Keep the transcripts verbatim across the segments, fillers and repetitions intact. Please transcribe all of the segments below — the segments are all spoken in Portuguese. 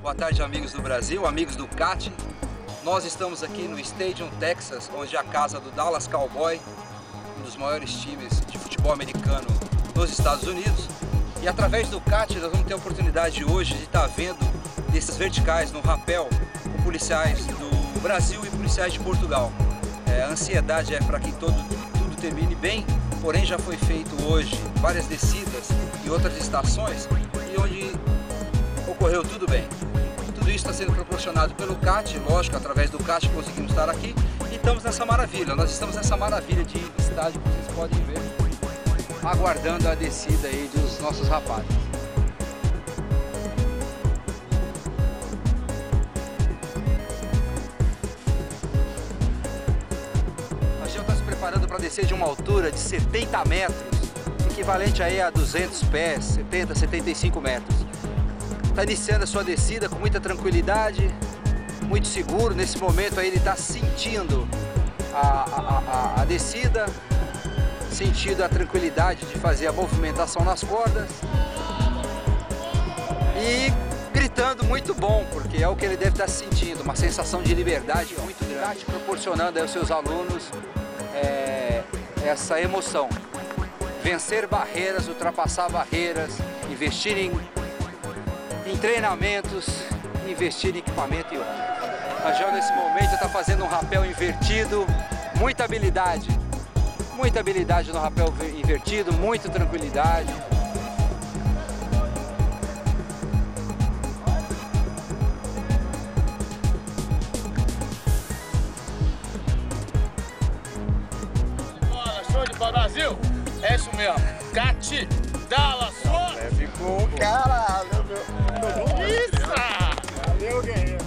Boa tarde, amigos do Brasil, amigos do C A T. Nós estamos aqui no Stadium, Texas, onde é a casa do Dallas Cowboys, um dos maiores times de futebol americano nos Estados Unidos. E através do C A T nós vamos ter a oportunidade hoje de estar vendo desses verticais no rapel com policiais do Brasil e policiais de Portugal. É, a ansiedade é para que todo, tudo termine bem, porém já foi feito hoje várias descidas e outras estações e onde ocorreu tudo bem. Tudo isso está sendo proporcionado pelo C A T, lógico, através do C A T conseguimos estar aqui e estamos nessa maravilha. Nós estamos nessa maravilha de estádio que vocês podem ver, aguardando a descida aí dos nossos rapazes. A gente está se preparando para descer de uma altura de setenta metros, equivalente aí a duzentos pés, setenta, setenta e cinco metros. Está iniciando a sua descida com muita tranquilidade, muito seguro. Nesse momento aí ele está sentindo a, a, a, a descida, sentindo a tranquilidade de fazer a movimentação nas cordas e gritando muito bom, porque é o que ele deve estar sentindo, uma sensação de liberdade muito grande, proporcionando aos seus alunos é, essa emoção. Vencer barreiras, ultrapassar barreiras, investir em em treinamentos, investir em equipamento e outros. A João nesse momento está fazendo um rapel invertido, muita habilidade, muita habilidade no rapel invertido, muita tranquilidade. Bola, show de bola, Brasil! É isso mesmo, C A T, Dallas, só! Ficou caralho, meu. Isso! Valeu, guerreiro.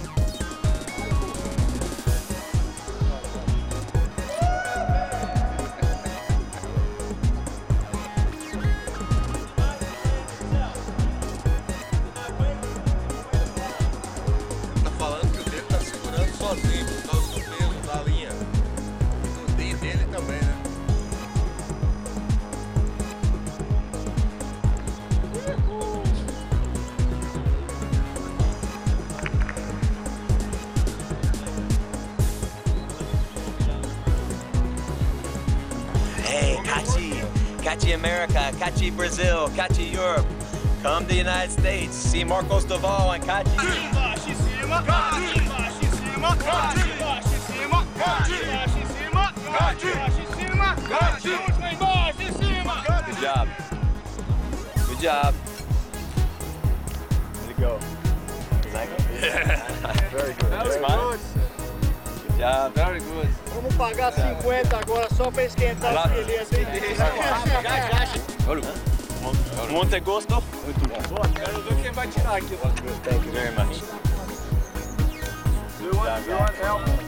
Tá falando que o dele tá segurando sozinho por causa do peso da linha. E do dedo dele também, né? Hey, C A T, C A T America, C A T Brazil, C A T Europe. Come to the United States, see Marcos Duval and C A T. Embaixo em cima, embaixo em cima, embaixo em cima, embaixo em cima, embaixo em cima, embaixo em cima. Good job. Good job. Way to go. Is that good? Yeah. Very good. That was fine. Good job. Very good. Vamos pagar cinquenta agora só pra esquentar Lá. as belezas aí. Monte gosto? Muito bom. Quero ver quem vai tirar aqui. Thank you very much. You want, you want help?